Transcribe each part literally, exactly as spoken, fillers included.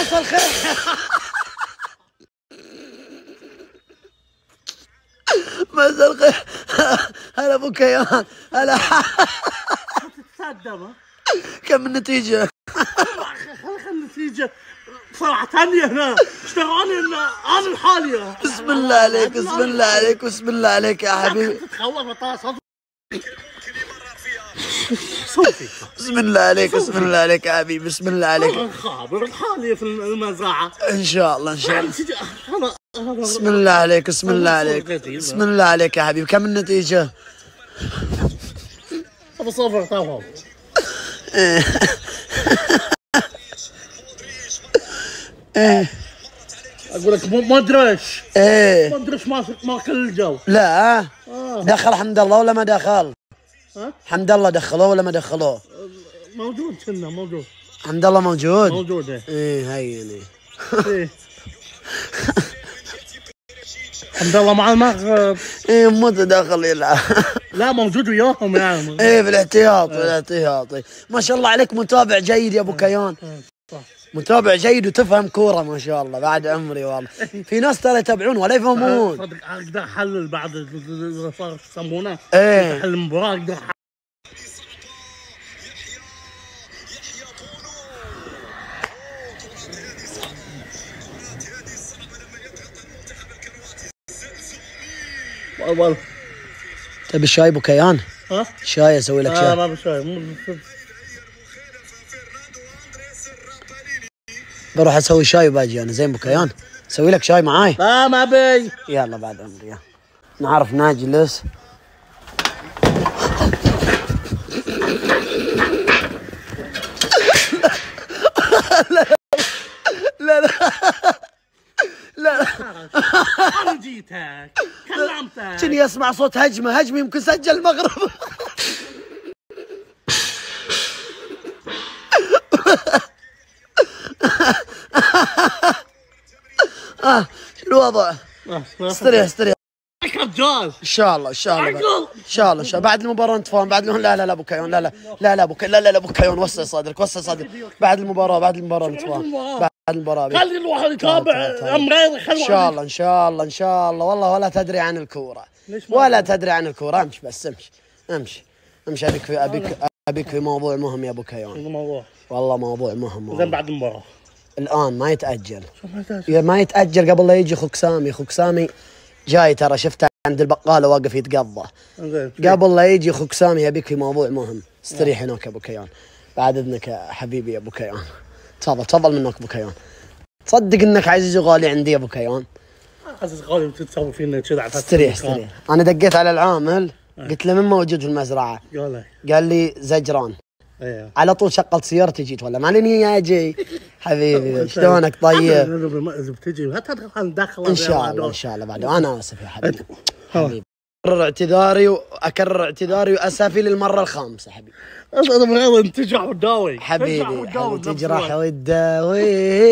مساء الخير. مساء الخير. هلا ابو كيان. هلا. تصدم كم النتيجة؟ خلي النتيجة صراحة ثانية هنا اشتغلوني هنا انا لحالي. بسم الله عليك بسم الله عليك بسم الله عليك يا حبيبي. تتخوف صوتي. صوتي بسم الله عليك بسم الله عليك يا حبيبي بسم الله عليك. خابر لحالي في المزرعة ان شاء الله ان شاء الله. انا بسم الله عليك بسم الله عليك بسم الله عليك يا حبيبي. كم النتيجة؟ ابو صفر تمام. ايه اقول لك ما ادريش ايه ما ادريش ما ما كل الجو. لا آه. دخل حمد الله ولا ما دخل؟ ها؟ حمد الله دخلوه ولا ما دخلوه؟ موجود كنا موجود. حمد الله موجود؟ موجود ايه. ايه هيني. ايه حمد الله مع المغرب. ايه مو تدخل يلعب. لا موجود وياهم يعني. ايه بالاحتياط بالاحتياطي. ما شاء الله عليك متابع جيد يا ابو كيان. صح متابع جيد وتفهم كوره ما شاء الله بعد عمري والله. في ناس ترى يتابعون ولا يفهمون. صدق اقدر احلل بعد اللي صار يسمونه. ايه احلل المباراه اقدر. والله تبي شاي ابو كيان؟ ها؟ شاي اسوي لك لا شاي. ما بشاي. بروح اسوي شاي وباجي انا زين ابو كيان. اسوي لك شاي معاي؟ لا ما بي. يلا بعد عمري يلا. نعرف نجلس. لا لا لا انا جيتك كلمتك. كني اسمع صوت هجمه هجمه يمكن سجل المغرب. اه شو الوضع؟ استريح استريح. رجال ان شاء الله ان شاء الله ان شاء الله ان شاء الله بعد المباراه نتفاهم بعد لا لا لا ابو كيان لا لا لا لا ابو كيان لا لا ابو كيان وسع صدرك وسع صدرك بعد المباراه بعد المباراه نتفاهم بعد المباراه. خلي الواحد يتابع امرين. ان شاء الله ان شاء الله ان شاء الله والله ولا تدري عن الكوره ولا تدري عن الكوره. امشي بس امشي امشي امشي ابيك في ابيك ابيك في موضوع مهم يا ابو كيان. الموضوع والله موضوع مهم. زين بعد المباراه الان ما يتاجل. ما يتاجل قبل لا يجي اخوك سامي. اخوك سامي جاي ترى شفته عند البقاله واقف يتقضى. قبل لا يجي اخوك سامي يبيك في موضوع مهم. استريح هناك يا ابو كيان بعد اذنك يا حبيبي يا ابو كيان. تفضل تفضل منك ابو كيان. تصدق انك عزيز وغالي عندي يا ابو كيان. عزيز غالي وتسوي فينا كذا. استريح استريح. انا دقيت على العامل قلت له من موجود في المزرعه؟ قال قال لي زجران. ايه على طول شغلت سيارتي جيت ولا ما لي اجي. حبيبي شلونك طيب؟ اذا بتجي لا تدخل ندخل ان شاء الله ان شاء الله بعد. انا اسف يا حبيبي. حبيبي اكرر اعتذاري واكرر اعتذاري واسفي للمره الخامسه حبيبي. انا بغير انت تجرح وتداوي حبيبي حبيبي تجرح وتداوي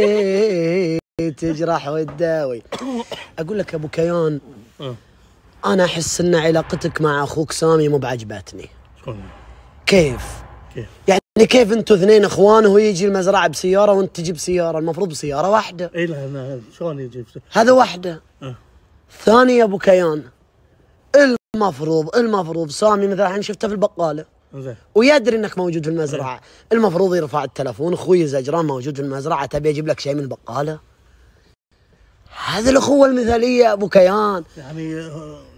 تجرح وتداوي. اقول لك يا ابو كيان انا احس ان علاقتك مع اخوك سامي مو بعجبتني. كيف؟ كيف؟ يعني كيف انتوا اثنين اخوان وهو يجي المزرعه بسياره وانت تجي بسياره؟ المفروض بسياره واحده. اي لا لا شلون يجي؟ هذا واحده. أه. ثاني يا ابو كيان المفروض المفروض سامي مثلا الحين شفته في البقاله زين ويدري انك موجود في المزرعه. المفروض يرفع التلفون اخوي زجران موجود في المزرعه تبي اجيب لك شيء من البقاله. هذه الاخوه المثاليه يا ابو كيان. يعني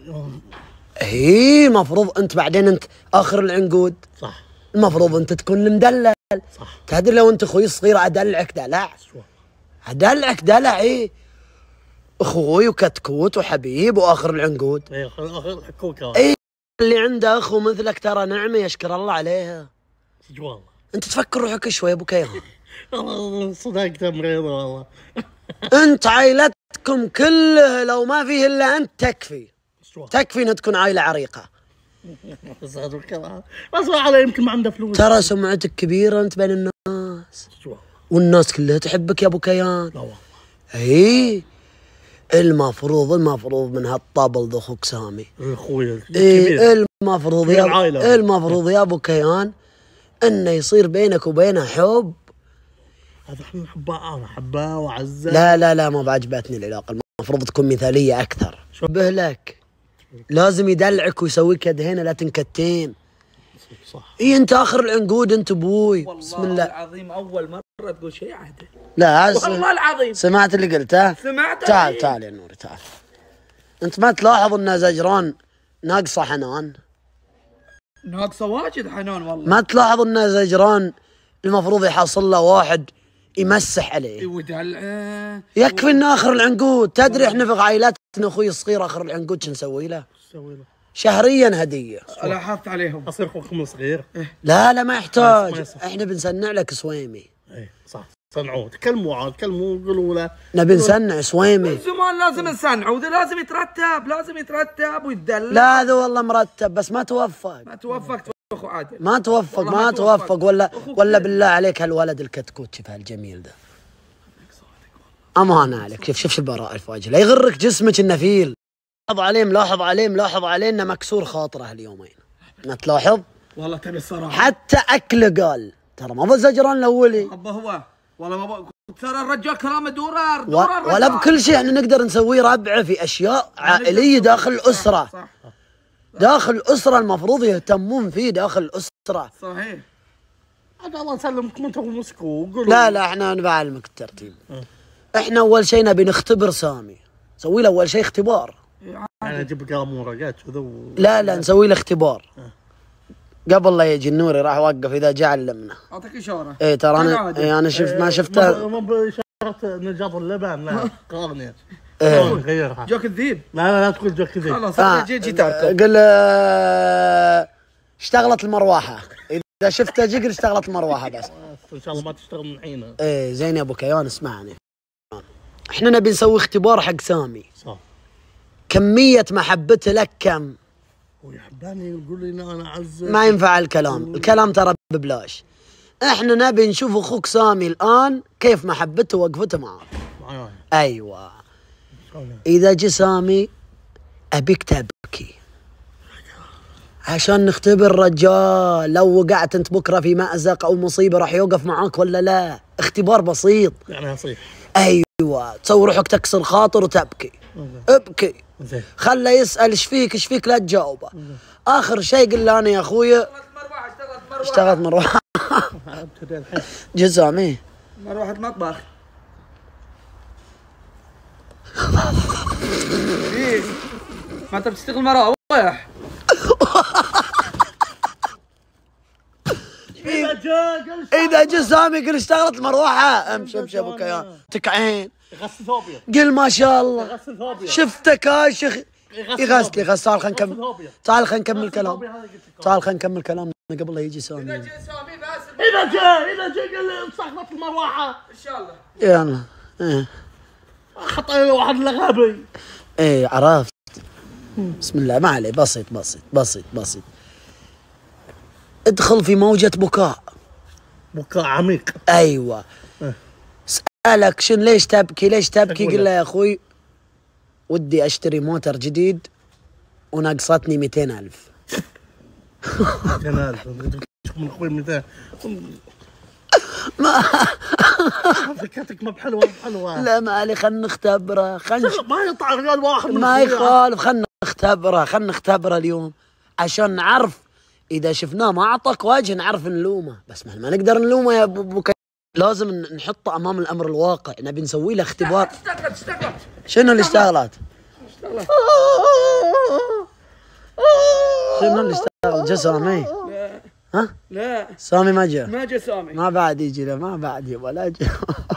اي المفروض انت بعدين انت اخر العنقود. صح. المفروض انت تكون المدلل. صح. تدري لو انت اخوي الصغير ادلعك دلع. ادلعك دلع. اي اخوي وكتكوت وحبيب واخر العنقود. اي اخر كوكا. اي اللي عنده اخو مثلك ترى نعمه يشكر الله عليها. والله انت تفكر روحك شوي يا ابو كيان. والله صدقت مريضه والله. انت عائلتكم كلها لو ما فيه الا انت تكفي. تكفي انها تكون عائله عريقه. بس على يمكن ما عنده فلوس. ترى سمعتك كبيره انت بين الناس والناس كلها تحبك يا ابو كيان. لا والله. اي المفروض المفروض من هالطبل ذا اخوك سامي. اخوي اي المفروض يا المفروض يا ابو كيان انه يصير بينك وبينه حب هذا احنا نحبه، انا احبه واعزه. لا لا لا ما بعجبتني العلاقه، المفروض تكون مثاليه اكثر. شبه لك لازم يدلعك ويسويك يد هنا لا تنكتين. صح. اي انت اخر العنقود انت ابوي. بسم الله والله العظيم اول مره تقول شيء عهده. لا والله العظيم سمعت اللي قلته؟ سمعت. تعال تعال يا نوري تعال. انت ما تلاحظ ان زجران ناقصه حنان؟ ناقصه واجد حنان والله. ما تلاحظ ان زجران المفروض يحصل له واحد يمسح عليه ودلعه. يكفي انه اخر العنقود. تدري احنا في عائلتنا اخوي الصغير اخر العنقود شو نسوي له؟ نسوي له شهريا هديه. لاحظت عليهم. اصير اخوكم الصغير. لا لا ما يحتاج، احنا بنصنع لك صويمي. اي صح صنعوه، تكلموا عاد تكلموا قولوا له نبي نصنع صويمي. زمان لازم نصنعه وده لازم يترتب، لازم يترتب ويتدلع. لا هذا والله مرتب بس ما توفق. ما توفقت اخو عادل. ما توفق ما, ما توفق, توفق ولا ولا بالله عليك هالولد الكتكوت شوف هالجميل ده. امانه عليك. شوف شوف البراءة الفاجئة، لا يغرك جسمك النفيل. لاحظ عليه ملاحظ عليه ملاحظ عليه انه مكسور خاطره هاليومين. ما تلاحظ؟ والله تبي الصراحه. حتى اكله قال ترى ما بزجران الاولي. ابا هو والله ما ب... ترى الرجال كلامه دورار و... دورار ولا بكل شيء احنا نقدر نسويه ربعه في اشياء عائليه داخل الاسره. صح. صح. داخل الاسره المفروض يهتمون فيه داخل الاسره. صحيح. عاد الله يسلمكم انتم ومسكوا وقولوا. لا لا احنا نبعلمك الترتيب. اه. احنا اول شيء نبي نختبر سامي، نسوي له اول شيء اختبار. يعني اجيب قلم ورقات كذا و... لا لا نسوي له اختبار. اه. قبل لا يجي النوري راح اوقف اذا جاء علمنا. اعطيك اشاره. ايه ترى انا ايه انا شفت ما شفتها. مو باشاره نجاض اللبن لا قارني. ايه. غيرها. جوك الذيب. لا لا لا تقول جوك الذيب. خلاص آه. جي جي تاركب. قل اشتغلت المروحه، اذا شفتها جي قل اشتغلت المروحه بس. ان شاء الله ما تشتغل من الحين. ايه زين يا ابو كيان اسمعني. احنا نبي نسوي اختبار حق سامي. صح. كميه محبته لك كم؟ ويحبني يقول لي انا اعز. ما ينفع الكلام، الكلام ترى ببلاش. احنا نبي نشوف اخوك سامي الان كيف محبته ووقفته معك. معاي. ايوه. اذا جه سامي ابيك تبكي عشان نختبر رجال لو وقعت انت بكره في مأزق او مصيبه راح يوقف معاك ولا لا. اختبار بسيط. يعني اصيح. ايوه تسوي روحك تكسر خاطر وتبكي. ابكي. زين. خله يسأل ايش فيك ايش فيك لا تجاوبه. اخر شيء قل له انا يا اخويا اشتغلت مروحه. جه سامي مروحه مطبخ. ايه ما انت بتشتغل مراوح. اذا جاء اذا جاء سامي قل اشتغلت مروحه. امشي امشي ابو كيان تكعين. يغسل ثوبي. قل ما شاء الله. يغسل ثوبي. شفته كاشخ. يغسل يغسل. تعال خلينا نكمل. تعال خلينا نكمل كلام. تعال خلينا نكمل كلامنا قبل لا يجي سامي. اذا جاء سامي بس. اذا جاء اذا جاء قل اشتغلت المروحه. ان شاء الله. يلا. ايه. خطأ واحد غبي. ايه عرفت. بسم الله ما عليه بسيط بسيط بسيط بسيط. ادخل في موجة بكاء. بكاء عميق. ايوه. اه. سألك شن ليش تبكي ليش تبكي قل له يا اخوي ودي اشتري موتر جديد وناقصتني مئتين ألف. مئتين ألف من اخوي مئتين. ما فكرتك ما بحلوه بحلوه. لا ما علي خلنا نختبره خلنا ما يطلع رجال واحد ما يخالف خلنا نختبره خلنا نختبره اليوم عشان نعرف اذا شفناه ما اعطاك وجه نعرف نلومه. بس ما, ما نقدر نلومه يا ابو كي... لازم نحطه امام الامر الواقع. نبي نسوي له اختبار. اشتغلت اشتغلت. شنو اللي اشتغلت؟ اشتغلت. شنو اللي اشتغل؟ جا سامي؟ لا. ها؟ لا سامي ما جاء. ما جاء سامي. ما بعد يجي له ما بعد يبغى لا جاء.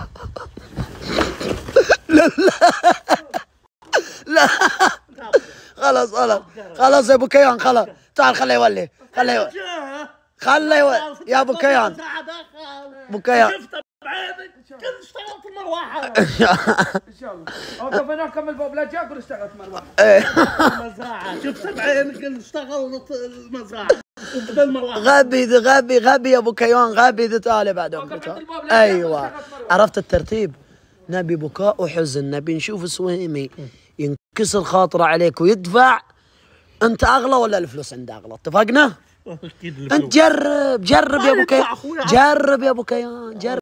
لا لا لا خلاص خلاص خلاص يا ابو كيان خلاص تعال خليه يولي خليه يولي خليه يولي يا ابو كيان. ابو كيان شفته بعينك كل اشتغلت المروحه. ان شاء الله. اوقف انا اكمل باب لا جاء اقول اشتغلت مروحه. المزرعه شفته بعينك كل اشتغلت المزرعه. غبي غبي غبي يا ابو كيان غبي ذا تعال بعد. ايوه عرفت الترتيب. نبي بكاء وحزن. نبي نشوف سويمي ينكسر خاطره عليك ويدفع. انت اغلى ولا الفلوس عنده اغلى؟ اتفقنا؟ انت جرب جرب يا ابو كيان جرب يا ابو كيان جرب.